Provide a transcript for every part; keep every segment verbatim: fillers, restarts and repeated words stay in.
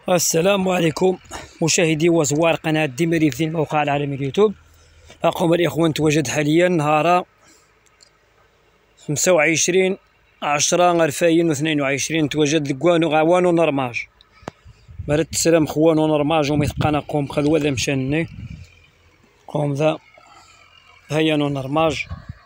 السلام عليكم مشاهدي وزوار قناة ديماري في الموقع العالمي اليوتيوب. أقوم الإخوان توجد حاليا نهار خمسة وعشرين عشرة ألفين واثنين وعشرين. توجد لكوانو غوانو نرماج مرات السلام خوانو نرماج ومثقانا قوم خذوا ذا مشاني قوم ذا هيانو نرماج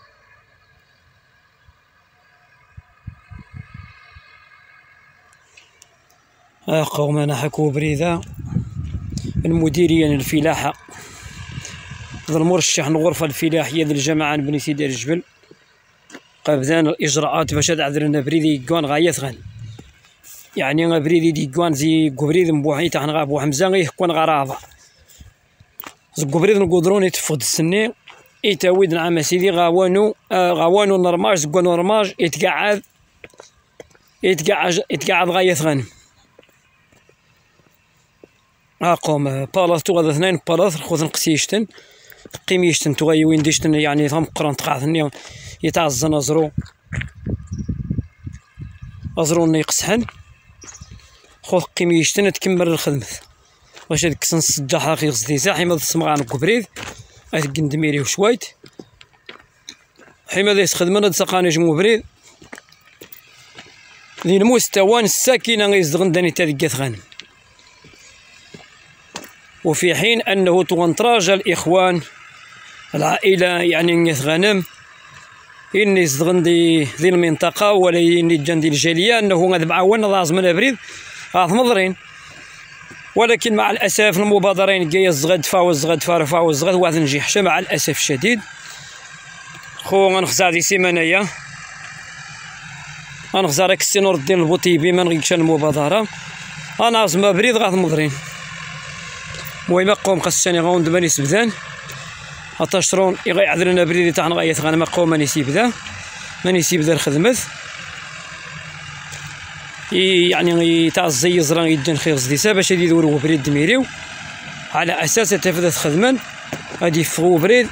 قوم أنا حكو بريدة المديرية الفلاحة ذا المرشح الغرفة الفلاحية ذا الجماعة بني سيدي الجبل قبذان الإجراءات باش عذرنا بريدي كوان غايث غن يعني بريدي دي كوان زي قبريد مبوحي تاع غابو حمزة غيه كوان غراضة زي قبريد نقدرون يتفقد السنين يتاويد نعم سيدي غوانو آه غوانو نرماج زكوانو نرماج يتقعد يتقعد يتقعد غايث غن أقوم بالاث تغذى اثنين بالاث خذ نقسيشتن قيميشتن تغي وين ديشتن يعني ثم قران تقعثني يتعزن أزرو أزرو يقسحن خذ قيميشتن تكمل الخدمة واش هذيك سنسجح أخي قصدي ساحي ما تسمع عن كبريد هذيك ندميري وشويت حيما ذا يستخدمنا تسقاني جمو بريد ذي المستوى الساكنة غيزدغن داني تذكث غنم. وفي حين أنه تغنطراج الإخوان العائلة يعني غنم إني يزدغن دي ذي المنطقة ولا إني جندي الجالية أنه غادي معاون لازم الأبريد غاث مضرين، ولكن مع الأسف المبادرين جاية الزغد فاوز زغد فاوز زغد واحد نجيحش مع الأسف الشديد. خو غنخزع دي سيمانية غنخزع راك السي نور الدين البوطيبي ما نغيكش المبادرة أنا عازم بريد غاث مضرين. المهم قوم خاصني غون دباني سبذان عطاشرون يعذرنا بريدي تاع نغايث غانا ما قوم ماني سيبدا ماني سيبدا الخدمة يعني تاع الزي زران يدن خير زديسا باش يدورو بريد دميريو على اساس تفذت خدمان غادي يفغو بريد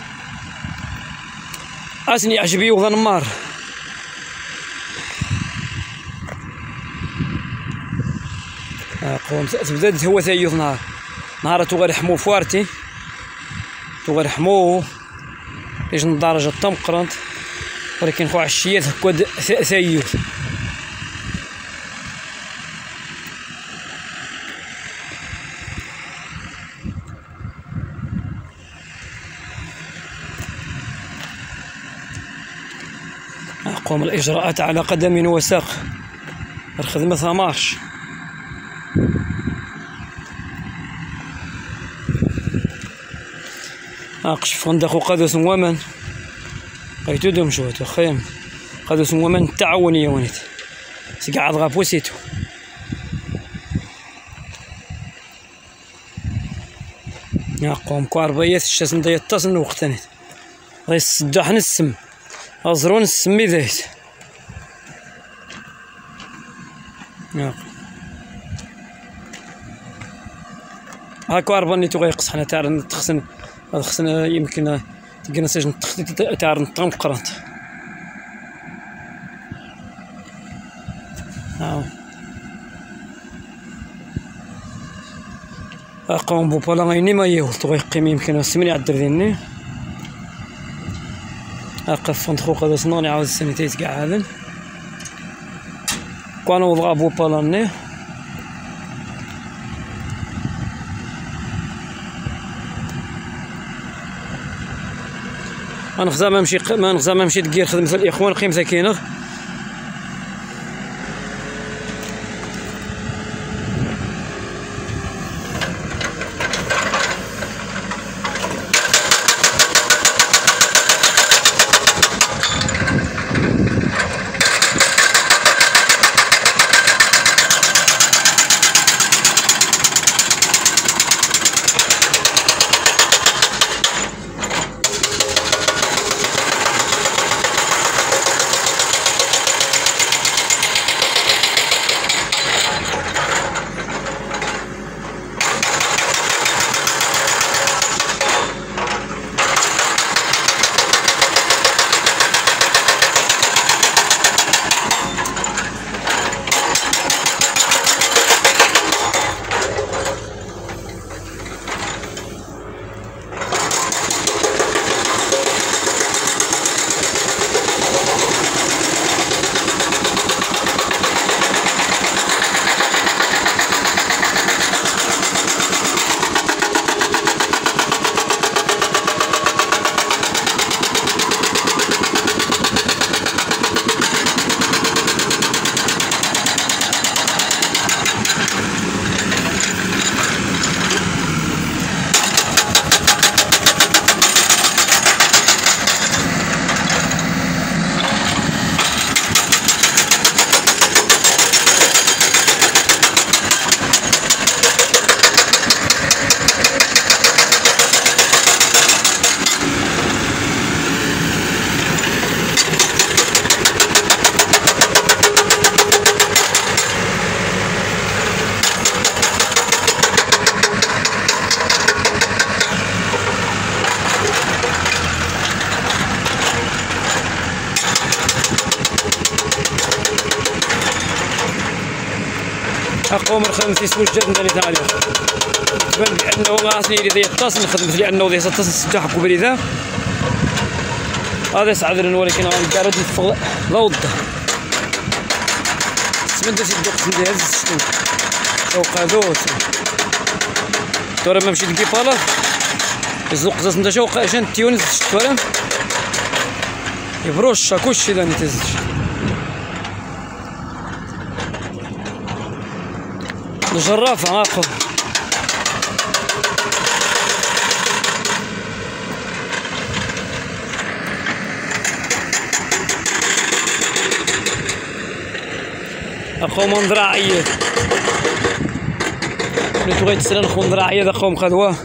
اسني عجبي وظن مار قوم تبدا هو ثايوث نهار نهار تغرحمو فوارتي تغرحمو ليش ندرجة الطم قرنت ولكن خو عشيات هكا ثايوث أقوم الإجراءات على قدم وساق الخدمة ثماش أقش فندق قادوس ومن قيتودهم شو تخيم قادوس ومن تعاوني ونيت سقعد غابوسيتو يقوم كواربيات الشاسن دا يتصن وقتنيت غيصدح نسم أزرون السمي ذايت هاكو أرباني تو غيقصحنا تاع تخسن خصنا يمكن تلقينا سجن التخطيط تاع نطم قرنت هاو أقوم بوبالا غيني ما يهوط غيقيم يمكن السمني عدر ذيني أقف فندخو قادو صنوني عاود السنتيت كاع هذا كانو وضغا بوبالا ني أنا خزا ما مشي ما نخزا ما مشي دقير خدمة الإخوان قيم ذاكينغ أقوم الخمسيس وجدنا ثاني تبان بأنه ما عرفني إذا يتصل نخدم لأنه إذا يتصل ستة كبريدة هذا سعذرن ولكن أنا قاعد يتفق ضوض سمنت سيدو قسم هز الشتو شوق هذوت تورا ما مشيت كيفالا الزوق زاس نتا شوق عشان تيونس الشتو راه يبروش كلشي إذا نتزج الجرافة عاقب أقوم ذراعية اللي تبغي تسرن خون ذراعية أقوم خذوه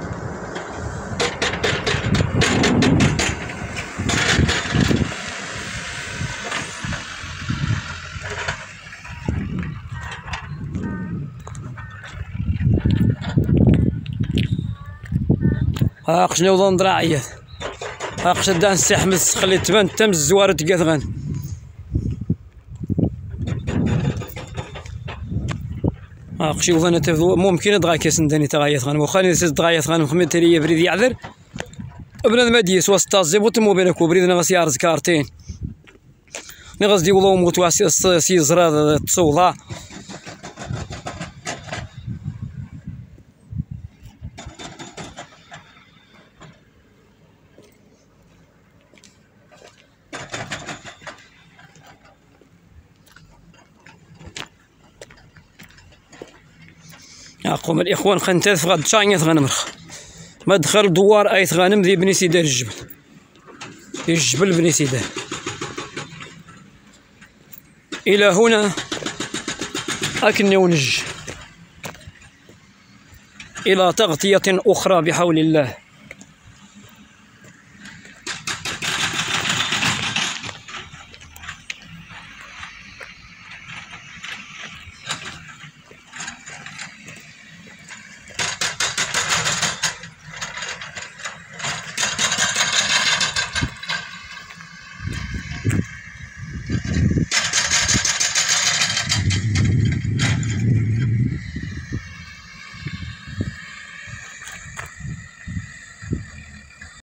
هاق شنو ظن ذراعية هاق شدان السحمس خلي تبان تم الزوارة تقاثغن هاق شي وظن تفضو ممكن دغا كيسندني تغايث غن وخاني سيز دغايث غن مخمي تري بريد يعذر ابن المديس وسطازي بوتمو بينك وبريد نغس يارز كارتين نغس دي والله موت واسي سي زرا تصولا أقوم الإخوان خنتاث غاد شاينيث غنمرخ مدخل دوار أيث غانم ذي بني سيدان الجبل الجبل بني سيدان إلى هنا أكني ونج إلى تغطية أخرى بحول الله.